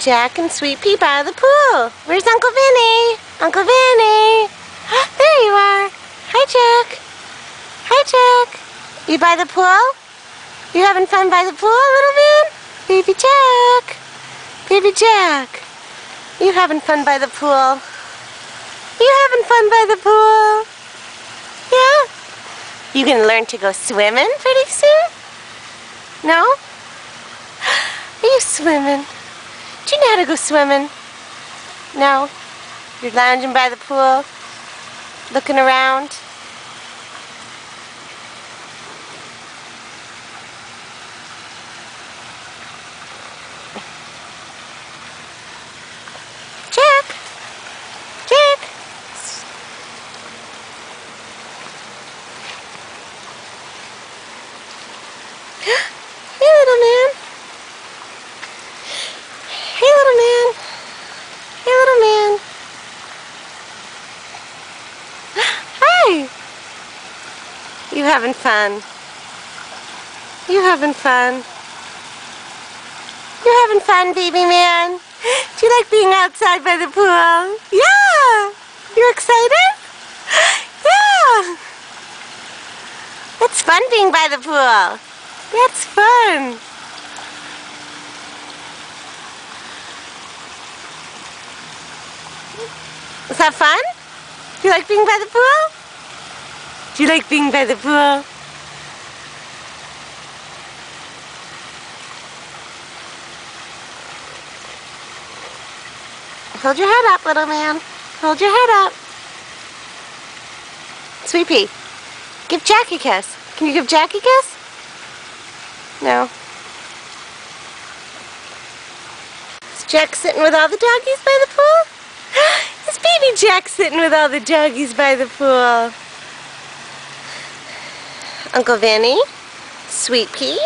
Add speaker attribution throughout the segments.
Speaker 1: Jack and Sweet Pea by the pool. Where's Uncle Vinny? Uncle Vinny! There you are. Hi, Jack. Hi, Jack. You by the pool? You having fun by the pool, little man? Baby Jack. Baby Jack. You having fun by the pool? You having fun by the pool? Yeah? You gonna learn to go swimming pretty soon? No? Are you swimming? Do you know how to go swimming? No? You're lounging by the pool, looking around. Jack! Jack! Hey, little man. Hey, little man. Hey, little man. Hi. You having fun? You having fun? You having fun, baby man? Do you like being outside by the pool? Yeah. You excited? Yeah. It's fun being by the pool. That's fun. Is that fun? Do you like being by the pool? Do you like being by the pool? Hold your head up, little man. Hold your head up. Sweet Pea, give Jack a kiss. Can you give Jack a kiss? No. Is Jack sitting with all the doggies by the pool? Is baby Jack sitting with all the doggies by the pool? Uncle Vinny, Sweet Pea,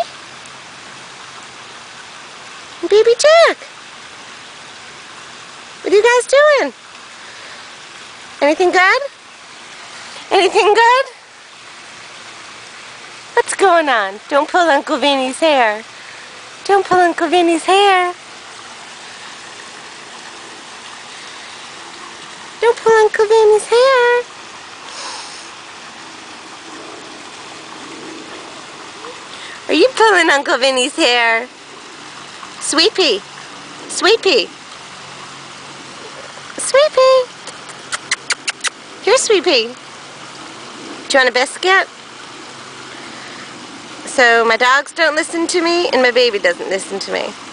Speaker 1: and baby Jack. What are you guys doing? Anything good? Anything good? What's going on? Don't pull Uncle Vinny's hair. Don't pull Uncle Vinny's hair. Don't pull Uncle Vinny's hair. Are you pulling Uncle Vinny's hair? Sweet Pea. Sweet Pea. Sweet Pea. Here's Sweet Pea. Do you want a biscuit? So my dogs don't listen to me and my baby doesn't listen to me.